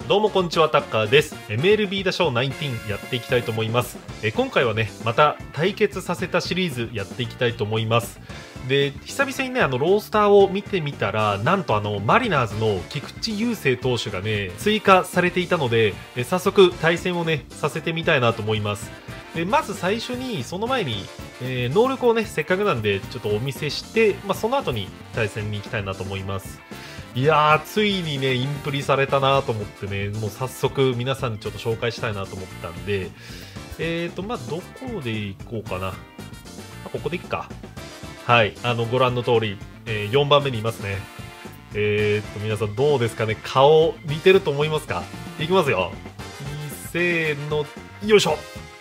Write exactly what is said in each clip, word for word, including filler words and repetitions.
どうもこんにちは、タッカーです。 エムエルビー 打賞じゅうきゅうやっていきたいと思います。え今回はねまた対決させたシリーズやっていきたいと思います。で久々にねあのロースターを見てみたら、なんとあのマリナーズの菊池雄星投手がね追加されていたので、え早速対戦をねさせてみたいなと思います。でまず最初にその前に、えー能力をねせっかくなんでちょっとお見せして、まあ、その後に対戦に行きたいなと思います。いやーついにねインプリされたなと思ってね、もう早速皆さんにちょっと紹介したいなと思ったんで、えーとまあどこで行こうかな、まあここで行くか。はい、あのご覧の通り、えーよんばんめにいますね。えーと皆さんどうですかね、顔似てると思いますか。いきますよ、せーの、よいしょ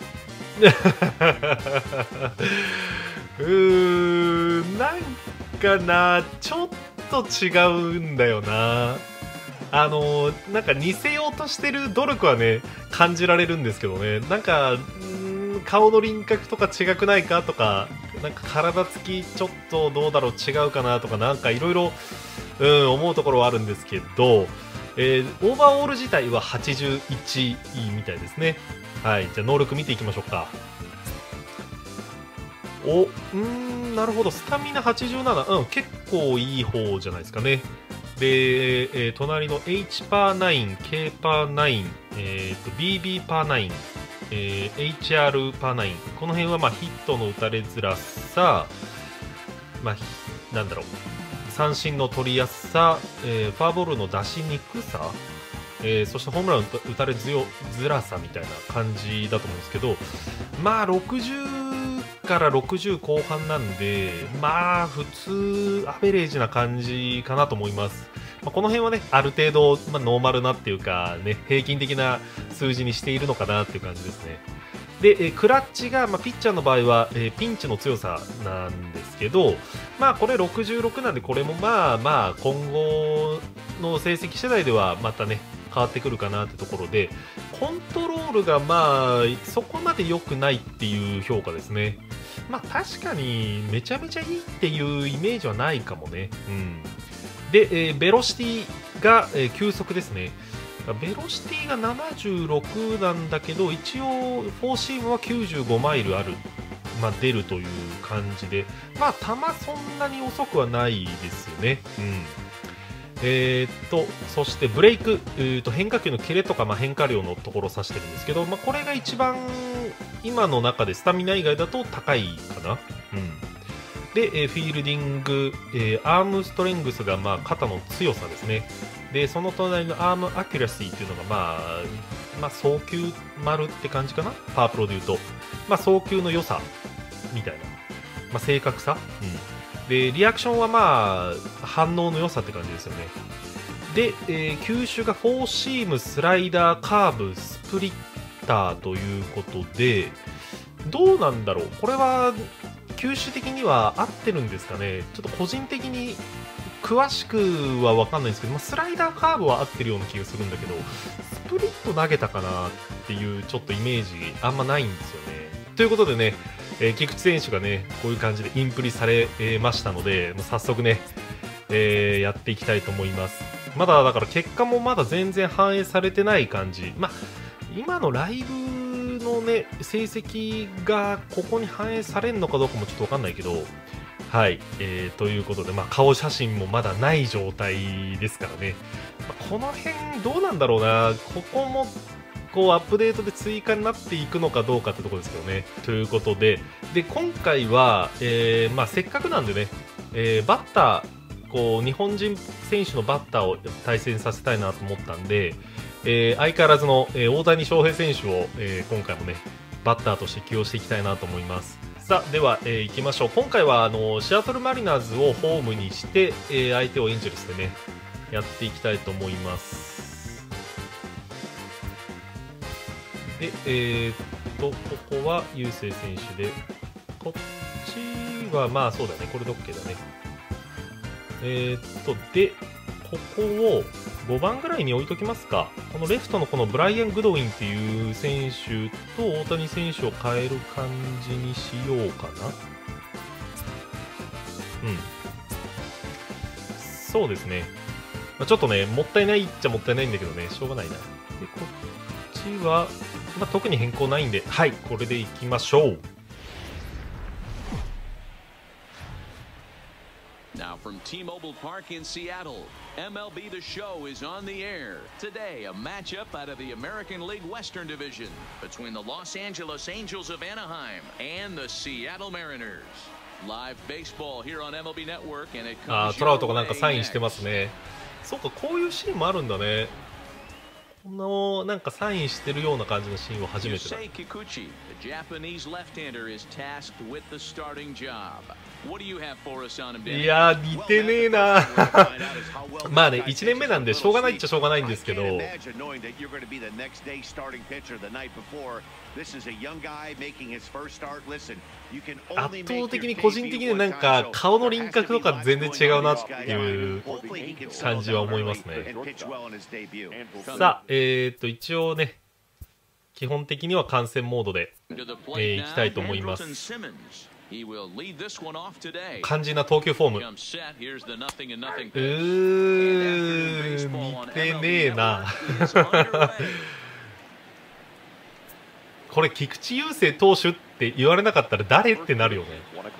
うーん、なんかな、ちょっと違うんだよな。あのなんか似せようとしてる努力はね感じられるんですけどね、なんかうーん顔の輪郭とか違くないかとか、なんか体つきちょっとどうだろう違うかなとか、なんかいろいろ思うところはあるんですけど、えーオーバーオール自体ははちじゅういちいみたいですね。はい、じゃあ能力見ていきましょうか。お、うーん、なるほど、スタミナはちじゅうなな、うん、結構いい方じゃないですかね。で、えー隣の H パーナイン、K パーナイン、えーと ビービー パーナイン、えー エイチアール パーナイン、この辺はまあヒットの打たれづらさ、まあ、ひなんだろう、三振の取りやすさ、えーフォアボールの出しにくさ、えーそしてホームラン打た打たれづよづらさみたいな感じだと思うんですけど、まあろくじゅうからろくじゅう後半なんで、まあ普通アベレージな感じかなと思います。まあ、この辺はねある程度、まあ、ノーマルなっていうかね平均的な数字にしているのかなっていう感じですね。で、えークラッチが、まあ、ピッチャーの場合は、えーピンチの強さなんですけど、まあこれろくじゅうろくなんで、これもまあまあ今後の成績次第ではまたね変わってくるかなってところで、コントロールがまあそこまで良くないっていう評価ですね。まあ確かにめちゃめちゃいいっていうイメージはないかもね。うん。で、えーベロシティが、えー急速ですね。ベロシティがななじゅうろくなんだけど、一応フォーシームはきゅうじゅうごマイルある、まあ、出るという感じで、まあ球そんなに遅くはないですよね。うんえー、っとそしてブレイク、えーっと変化球のキレとか、まあ、変化量のところを指してるんですけど、まあ、これが一番今の中でスタミナ以外だと高いかな。うんで、えーフィールディング、えーアームストレングスが、まあ、肩の強さですね。で、その隣のアームアキュラシーというのが、まあ、まあ、送球丸って感じかな、パワープロでいうと。まあ、送球の良さみたいな。まあ、正確さ、うん。で、リアクションは、まあ、反応の良さって感じですよね。で、えー球種がフォーシーム、スライダー、カーブ、スプリッターということで、どうなんだろう、これは球種的には合ってるんですかね。ちょっと個人的に詳しくは分かんないんですけど、まあ、スライダーカーブは合ってるような気がするんだけど、スプリット投げたかなっていうちょっとイメージあんまないんですよね。ということでね、えー菊池選手がねこういう感じでインプリされえーましたので、もう早速ね、えーやっていきたいと思います。まだだから結果もまだ全然反映されてない感じ。まあ今のライブのね成績がここに反映されるのかどうかもちょっと分かんないけど、はい、えーということで、まあ、顔写真もまだない状態ですからね、まあこの辺どうなんだろうな、ここもこうアップデートで追加になっていくのかどうかってところですけどね。ということで、で今回は、えーまあ、せっかくなんでね、えーバッターこう日本人選手のバッターを対戦させたいなと思ったんで、えー相変わらずの、えー大谷翔平選手を、えー今回もねバッターとして起用していきたいなと思います。さあでは、えー、いきましょう。今回はあのシアトルマリナーズをホームにして、えー相手をエンジェルスでねやっていきたいと思います。でえー、っとここは雄星選手で、こっちはまあそうだね、これで OK だね。えー、っとでここをごばんぐらいに置いときますか。このレフトのこのブライアン・グドウィンっていう選手と大谷選手を変える感じにしようかな。うん、そうですね。 まあ、ちょっとねもったいないっちゃもったいないんだけどね、しょうがないな。でこっちは、まあ、特に変更ないんで、はい、これでいきましょう。 Now from T-Mobile Park in Seattle, M L B The Show is on the air. Today, a matchup out of the American League Western Division between the Los Angeles Angels of Anaheim and the Seattle Mariners. Live baseball here on M L B Network, and it comes あートラウトがなんかサインしてますね。そうか、こういうシーンもあるんだね。このなんかサインしてるような感じのシーンを初めてだ。 Yusei Kikuchi, the Japanese left-hander, is tasked with the starting job. What do you have for us on him, Danny? いやー似てねえなまあねいちねんめなんでしょうがないっちゃしょうがないんですけど、圧倒的に個人的になんか顔の輪郭とか全然違うなっていう感じは思いますね。さあえー、っと一応ね基本的には観戦モードで、えー、いきたいと思います。肝心な投球フォーム、うー似てねえなこれ菊池雄星投手って言われなかったら誰ってなるよね。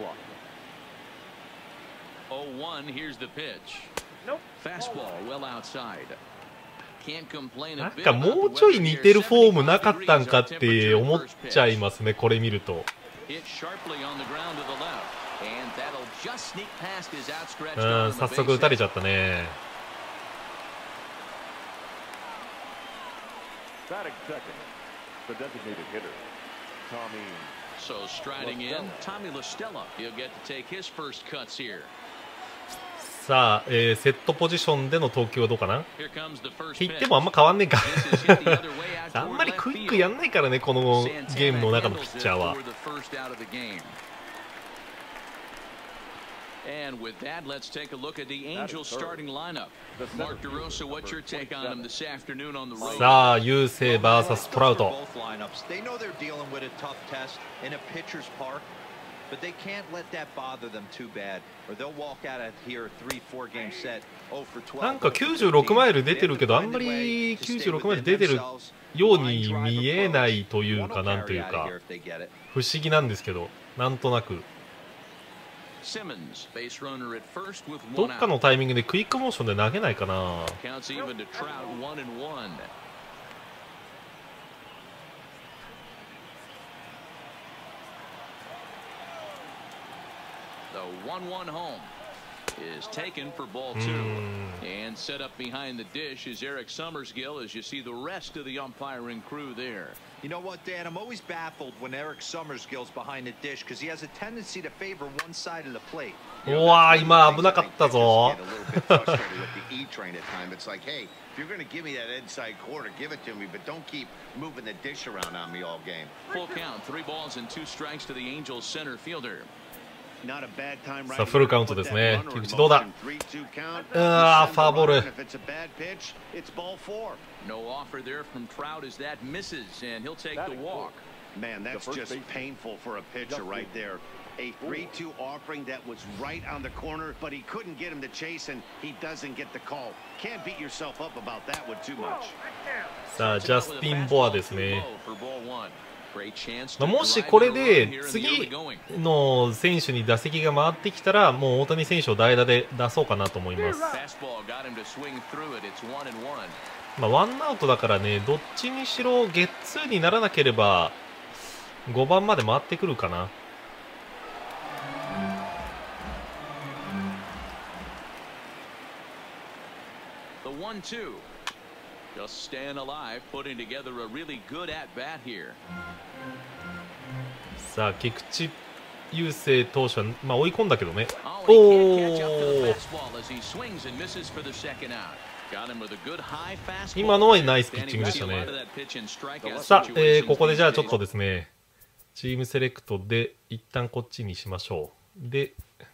なんかもうちょい似てるフォームなかったんかって思っちゃいますね、これ見ると。うん、早速打たれちゃったね。さあ、えー、セットポジションでの投球はどうかな。って言ってもあんま変わんねえかあんまりクイックやんないからね、このゲームの中のピッチャーは。 And with that, let's take a look at the Angels starting lineup. Mark DeRosa, what's your take on him this afternoon on the road? さあ、雄星 ブイエス トラウト。 They know they're dealing with a tough test in a pitcher's park, but they can't let that bother them too bad, or they'll walk out of here a three four game set oh for twelve. なんかきゅうじゅうろくマイル出てるけど、あんまりきゅうじゅうろくマイル出てるように見えないというか、なんというか不思議なんですけど、なんとなくどっかのタイミングでクイックモーションで投げないかな。 is taken for ball two. And set up behind the dish is Eric Summersgill as you see the rest of the umpiring crew there. You know what, Dan? I'm always baffled when Eric Summersgill's behind the dish because he has a tendency to favor one side of the plate. うわー、今危なかったぞ。 It's like, hey, if you're going to give me that inside quarter, give it to me, but don't keep moving the dish around on me all game. Full count, three balls and two strikes to the Angels center fielder. さあフルカウントですね。菊池どうだ。あー、ファーボール。 No offer there from Trout as that misses, and he'll take the walk. Man, that's just painful for a pitcher right there. A three two offering that was right on the corner, but he couldn't get him to chase, and he doesn't get the call. Can't beat yourself up about that one too much. さあジャスティン・ボアですね。もしこれで次の選手に打席が回ってきたらもう大谷選手を代打で出そうかなと思います。まあワンアウトだからね、どっちにしろゲッツーにならなければごばんまで回ってくるかな。 Just staying alive, putting together a really good at bat here. さあ菊池雄星投手はまあ追い込んだけどね。おお。今のはナイスピッチングでしたね。さあ、えー、ここでじゃあちょっとですね、チームセレクトで一旦こっちにしましょう。で。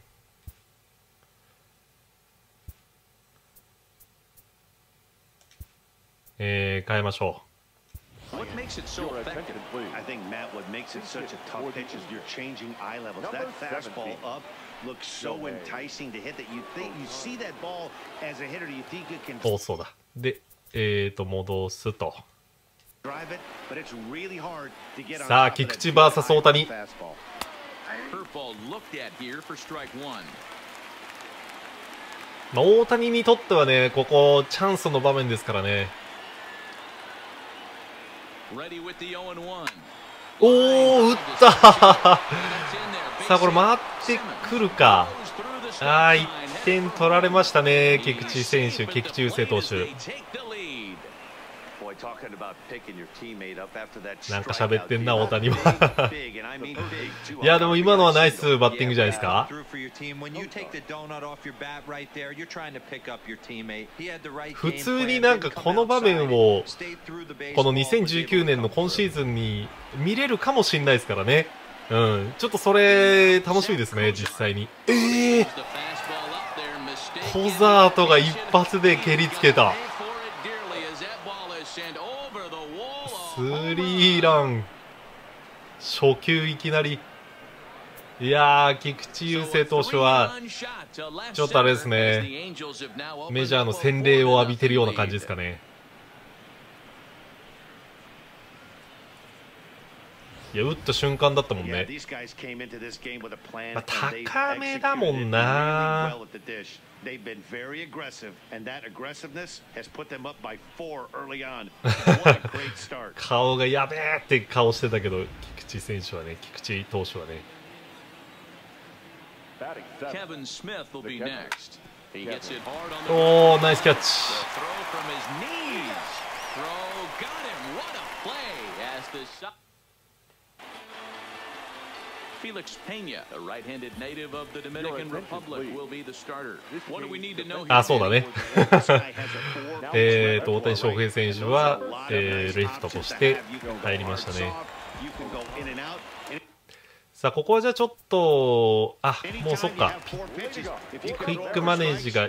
えー、変えましょう。 What makes it so effective? I think, Matt, what makes it such a tough pitch is you're changing eye levels. That fastball up looks so enticing to hit that you think you see that ball as a hitter, do you think you can お、そうだ。で、えーと戻すと。 drive it, but it's really hard to get on さあ top of 菊 that 池 ブイエス 大谷。 fastball. Curveball looked at here for strike one. まあ、大谷にとってはね、ここチャンスの場面ですからね。 Ready with the oh and one. おお、打った。さあこれ回ってくるか。ああ、いってん取られましたね、菊池選手、菊池雄星投手。なんか喋ってんな、大谷は。いや、でも今のはナイスバッティングじゃないですか。普通になんかこの場面をこのにせんじゅうきゅうねんの今シーズンに見れるかもしれないですからね。うん、ちょっとそれ楽しみですね、実際に。ええー、コザートが一発で蹴りつけた。スリーラン、初球いきなり。いやー、菊池雄星投手はちょっとあれですね、メジャーの洗礼を浴びてるような感じですかね。いや、打った瞬間だったもんね。まあ、高めだもんな。顔がやべえって顔してたけど、菊池選手はね、菊池投手はね。おー、ナイスキャッチ。 Felix Pena, a right-handed native of the Dominican Republic, will be the starter. What do we need to know here? あ、そうだね。えっと大谷翔平選手は、えー、レフトとして入りましたね。さあここはじゃあちょっと、あ、もうそっか。クイックマネージが。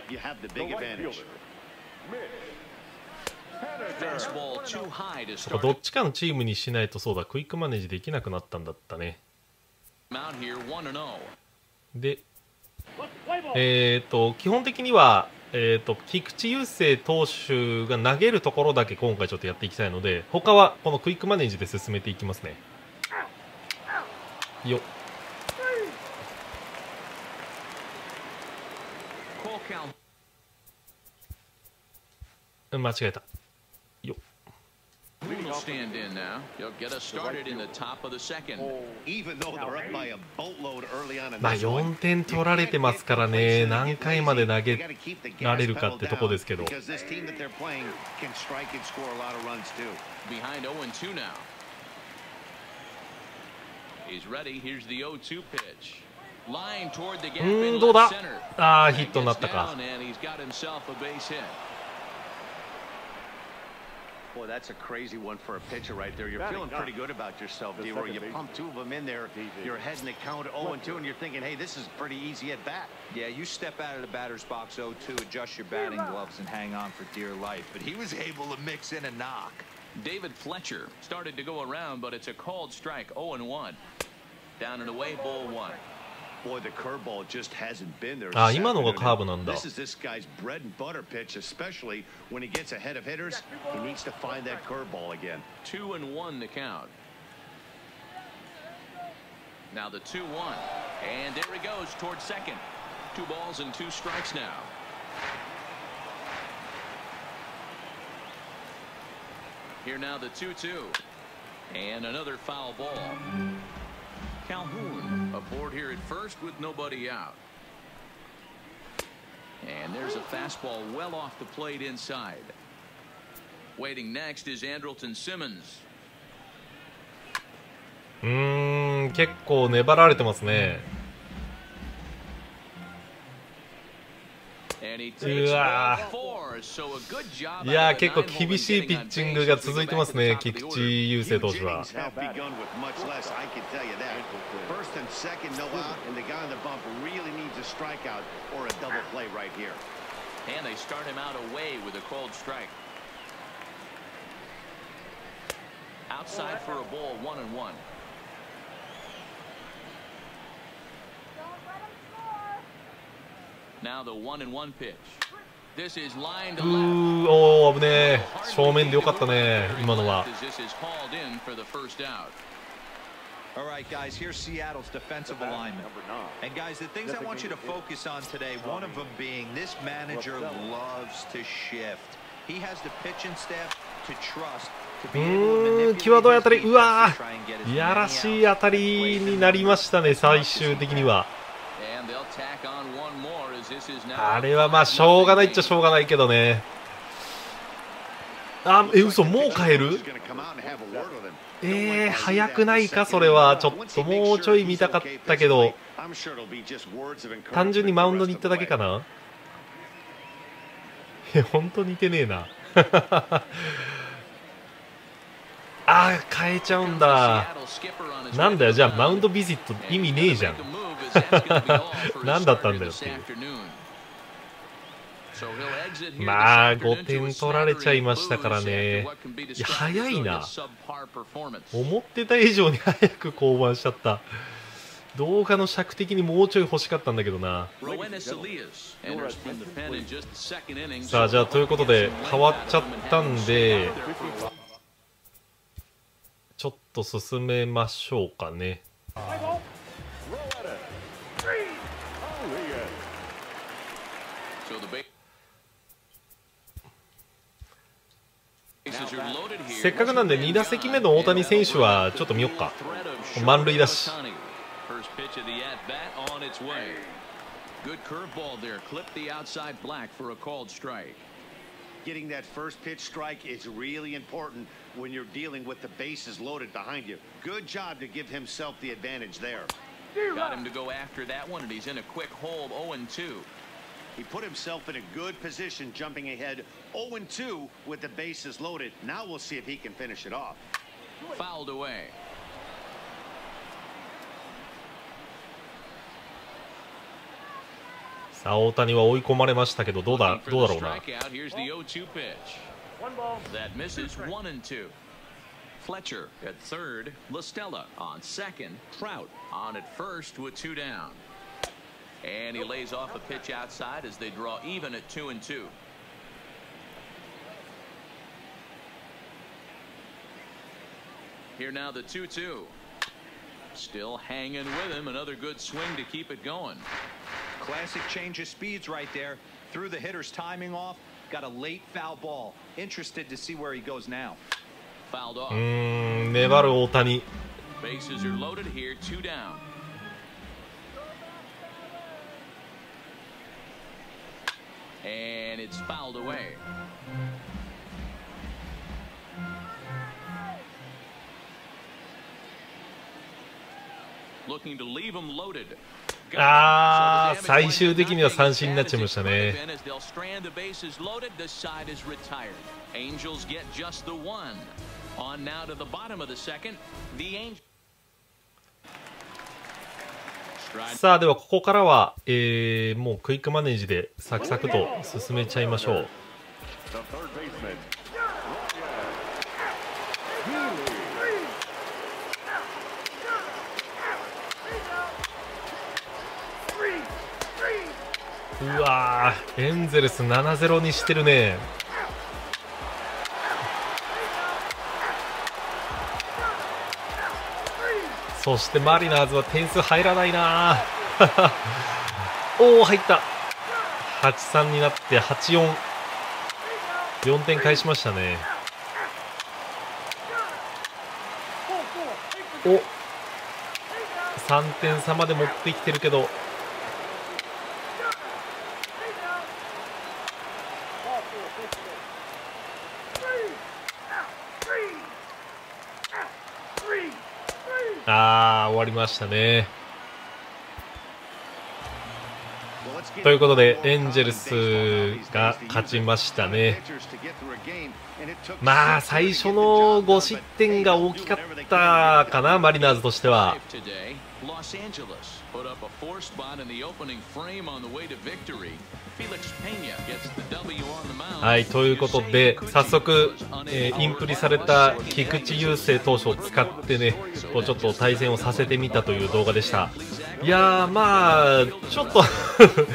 そうか、どっちかのチームにしないと、そうだ、クイックマネージできなくなったんだったね。で、えー、と基本的には、えー、と菊池雄星投手が投げるところだけ今回ちょっとやっていきたいので、他はこのクイックマネージで進めていきますね。よっ、間違えた。よっ、まあよんてん取られてますからね、何回まで投げられるかってとこですけど。うん、どうだ。ああ、ヒットになったか。 Boy, that's a crazy one for a pitcher right there. You're feeling pretty good about yourself, D-Roy. You pump two of them in there. You're heading the count oh and two, and you're thinking, hey, this is pretty easy at bat. Yeah, you step out of the batter's box oh two, adjust your batting gloves, and hang on for dear life. But he was able to mix in a knock. David Fletcher started to go around, but it's a called strike, oh and one. Down and away, ball one. Boy, the curveball just hasn't been there. あ、今のがカーブなんだ。 This is this guy's bread and butter pitch, especially when he gets ahead of hitters. He needs to find that curveball again. Two and one to count. Now the two one, and there he goes towards second. Two balls and two strikes now. Here now the two two, and another foul ball. Calhoun aboard here at first with nobody out. And there's a fastball well off the plate inside. Waiting next is Andrelton Simmons. うーん、結構粘られてますね。うわー、いやー、結構厳しいピッチングが続いてますね、菊池雄星投手は。 Now the one and one pitch. This is line to う left. ー、おー、危ねえ。正面でよかったね、今のは。 This is hauled in for the first out. All right, guys, here's Seattle's defensive alignment. And, guys, the things I want you to focus on today, one of them being this manager loves to shift. He has the pitching staff to trust to be able to manipulate his defense to try and get as many outs. やらしい当たりになりましたね、最終的には。 And they'll tack on one more as this is now. あれはまあしょうがないっちゃしょうがないけどね。あ、え、嘘、もう変える？えー、早くないか、それは。ちょっともうちょい見たかったけど、単純にマウンドに行っただけかな。え、本当似てねえな。あー、変えちゃうんだ。なんだよ、じゃあマウンドビジット意味ねえじゃん。何だったんだよっていう。まあごてん取られちゃいましたからね。いや、早いな。思ってた以上に早く降板しちゃった。動画の尺的にもうちょい欲しかったんだけどな。さあ、じゃあということで変わっちゃったんで、ちょっと進めましょうかね。せっかくなんでに打席目の大谷選手はちょっと見よっか。満塁だし。 Getting that first pitch strike is really important when you're dealing with the bases loaded behind you. Good job to give himself the advantage there. Got him to go after that one, and he's in a quick hold, oh and two. He put himself in a good position jumping ahead oh and two with the bases loaded. Now we'll see if he can finish it off. Fouled away. さあ大谷は追い込まれましたけど、どうだどうだろうな。 Here's the oh two pitch. That misses one and two. Fletcher at third, LaStella on second, Trout on at first with two down. And he lays off a pitch outside as they draw even at two and two. Here now the two two. Still hanging with him. Another good swing to keep it going. Classic change of speeds right there. Threw the hitter's timing off. Got a late foul ball. Interested to see where he goes now. Fouled off. うーん、粘る大谷。 Bases are loaded here. Two down. And it's fouled away. Looking to leave him loaded. ああ、最終的には三振になっちゃいましたね。さあではここからは、えー、もうクイックマネージでサクサクと進めちゃいましょう。うわー、エンゼルス ななたいゼロ にしてるね。そしてマリナーズは点数入らないなおお、入った。はちたいさんになってはちたいよん、よんてん返しましたね。お、さんてん差まで持ってきてるけど、あー、終わりましたね。ということでエンジェルスが勝ちましたね。まあ最初のご失点が大きかったかな、マリナーズとしては。はい、ということで早速、えー、インプリされた菊池雄星投手を使ってね、こうちょっと対戦をさせてみたという動画でした。いやー、まあちょっと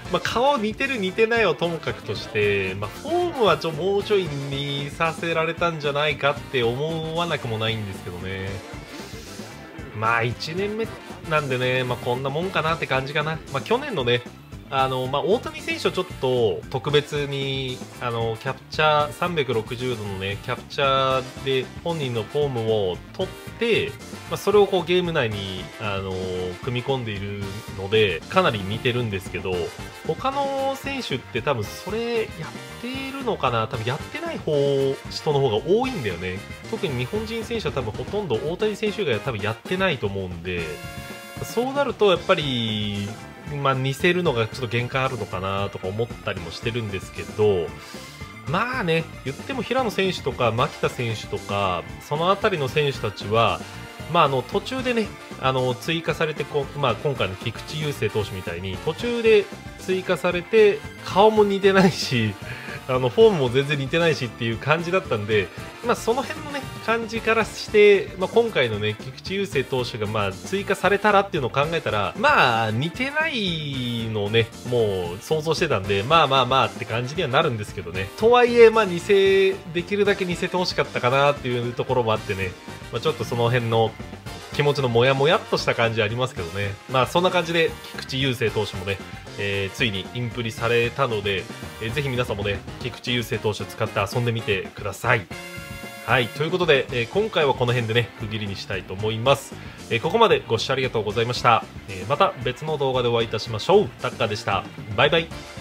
まあ、顔似てる似てないをともかくとして、まあ、フォームはちょもうちょい見させられたんじゃないかって思わなくもないんですけどね。まあいちねんめなんでね、まあ、こんなもんかなって感じかな。まあ、去年のねあのまあ、大谷選手をちょっと特別にあのキャプチャーさんびゃくろくじゅうどの、ね、キャプチャーで本人のフォームを取って、まあ、それをこうゲーム内にあの組み込んでいるのでかなり似てるんですけど、他の選手って多分それやっているのかな、多分やってない方人の方が多いんだよね。特に日本人選手は多分ほとんど大谷選手以外は多分やってないと思うんで、そうなるとやっぱりまあ、似せるのがちょっと限界あるのかなとか思ったりもしてるんですけど、まあね、言っても平野選手とか牧田選手とかその辺りの選手たちは、まあ、あの途中でねあの追加されてこ、まあ、今回の菊池雄星投手みたいに途中で追加されて顔も似てないしあのフォームも全然似てないしっていう感じだったんで、まあ、その辺のね感じからして、まあ、今回のね菊池雄星投手がまあ追加されたらっていうのを考えたら、まあ似てないのをねもう想像してたんで、まあまあまあって感じにはなるんですけどね。とはいえまあ似せできるだけ似せてほしかったかなっていうところもあってね、まあ、ちょっとその辺の気持ちのモヤモヤっとした感じありますけどね。まあそんな感じで菊池雄星投手もね、えー、ついにインプリされたので、えー、ぜひ皆さんもね菊池雄星投手使って遊んでみてください。はい、ということで、えー、今回はこの辺でね区切りにしたいと思います。えー、ここまでご視聴ありがとうございました。えー、また別の動画でお会いいたしましょう。タッカーでした。バイバイ。